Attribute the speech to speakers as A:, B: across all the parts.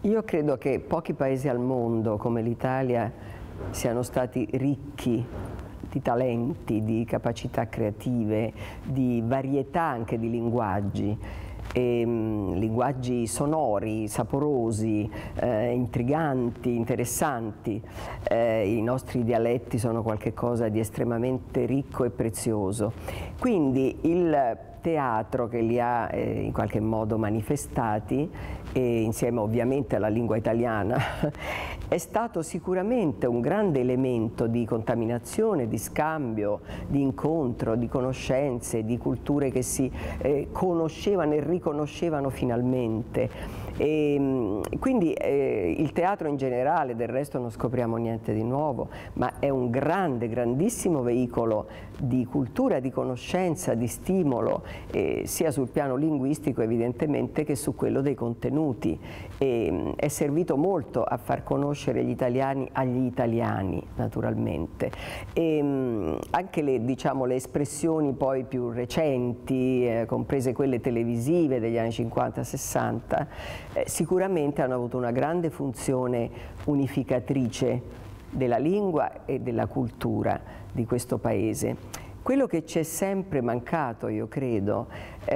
A: Io credo che pochi paesi al mondo come l'Italia siano stati ricchi di talenti, di capacità creative, di varietà anche di linguaggi. Linguaggi sonori, saporosi, intriganti, interessanti. I nostri dialetti sono qualcosa di estremamente ricco e prezioso. Quindi il teatro che li ha in qualche modo manifestati, insieme ovviamente alla lingua italiana, è stato sicuramente un grande elemento di contaminazione, di scambio, di incontro, di conoscenze, di culture che si conoscevano e riconoscevano finalmente. Quindi il teatro in generale, del resto non scopriamo niente di nuovo, ma è un grandissimo veicolo di cultura, di conoscenza, di stimolo, sia sul piano linguistico evidentemente che su quello dei contenuti. È servito molto a far conoscere gli italiani agli italiani, naturalmente. Anche le espressioni poi più recenti, comprese quelle televisive degli anni 50-60, sicuramente hanno avuto una grande funzione unificatrice della lingua e della cultura di questo paese. Quello che ci è sempre mancato, io credo,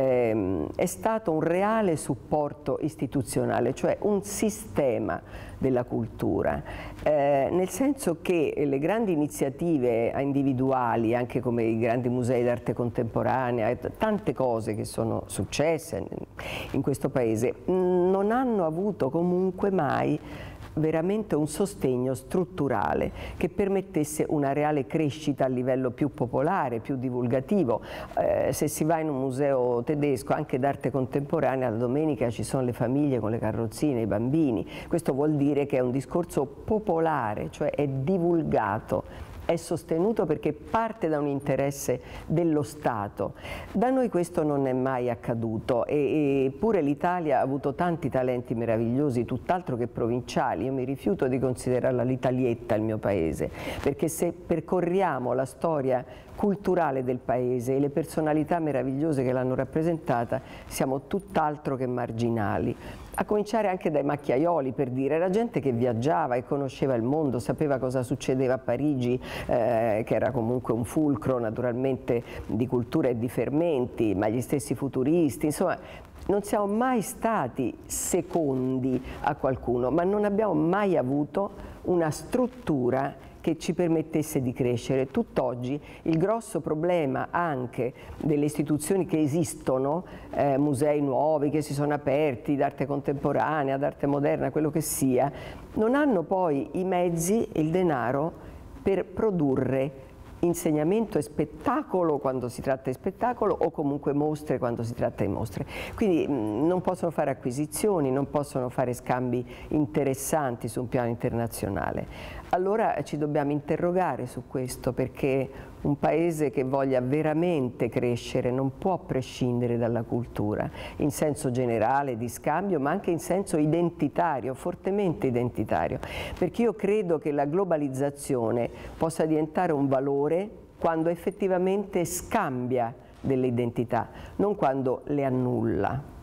A: è stato un reale supporto istituzionale, cioè un sistema della cultura, nel senso che le grandi iniziative individuali, anche come i grandi musei d'arte contemporanea, tante cose che sono successe in questo paese, non hanno avuto comunque mai veramente un sostegno strutturale che permettesse una reale crescita a livello più popolare, più divulgativo. Se si va in un museo tedesco anche d'arte contemporanea, la domenica ci sono le famiglie con le carrozzine, i bambini. Questo vuol dire che è un discorso popolare, cioè è divulgato, è sostenuto perché parte da un interesse dello Stato. Da noi questo non è mai accaduto, eppure l'Italia ha avuto tanti talenti meravigliosi, tutt'altro che provinciali. Io mi rifiuto di considerarla l'Italietta il mio paese, perché se percorriamo la storia culturale del paese e le personalità meravigliose che l'hanno rappresentata, siamo tutt'altro che marginali. A cominciare anche dai macchiaioli, per dire, era gente che viaggiava e conosceva il mondo, sapeva cosa succedeva a Parigi, che era comunque un fulcro naturalmente di cultura e di fermenti, ma gli stessi futuristi, insomma. Non siamo mai stati secondi a qualcuno, ma non abbiamo mai avuto una struttura che ci permettesse di crescere. Tutt'oggi il grosso problema anche delle istituzioni che esistono, musei nuovi che si sono aperti, d'arte contemporanea, d'arte moderna, quello che sia, non hanno poi i mezzi e il denaro per produrre insegnamento e spettacolo quando si tratta di spettacolo, o comunque mostre quando si tratta di mostre. Quindi non possono fare acquisizioni, non possono fare scambi interessanti su un piano internazionale. Allora ci dobbiamo interrogare su questo, perché un paese che voglia veramente crescere non può prescindere dalla cultura, in senso generale di scambio, ma anche in senso identitario, fortemente identitario, perché io credo che la globalizzazione possa diventare un valore quando effettivamente scambia delle identità, non quando le annulla.